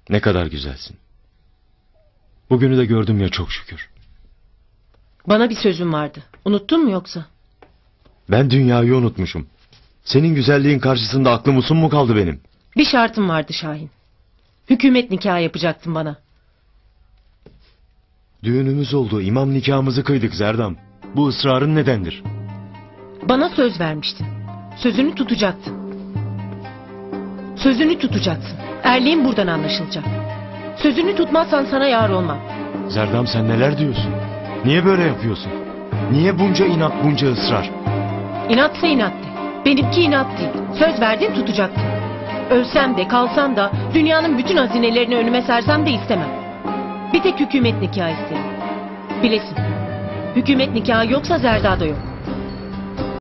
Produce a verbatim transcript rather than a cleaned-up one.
Ne kadar güzelsin. Bugünü de gördüm ya, çok şükür. Bana bir sözün vardı. Unuttun mu yoksa? Ben dünyayı unutmuşum. Senin güzelliğin karşısında aklım usum mu kaldı benim? Bir şartım vardı Şahin. Hükümet nikahı yapacaktın bana. Düğünümüz oldu, imam nikahımızı kıydık Zerdam. Bu ısrarın nedendir? Bana söz vermiştin. Sözünü tutacaktın. Sözünü tutacaksın. Erliğin buradan anlaşılacak. Sözünü tutmazsan sana yar olmam. Zerdam, sen neler diyorsun? Niye böyle yapıyorsun? Niye bunca inat, bunca ısrar? İnatsa inat de. Benimki inat değil. Söz verdin, tutacaktın. Ölsem de kalsam da dünyanın bütün hazinelerini önüme sersem de istemem. Bir tek hükümet nikahı isterim. Bilesin. Hükümet nikahı yoksa Zerda'da yok.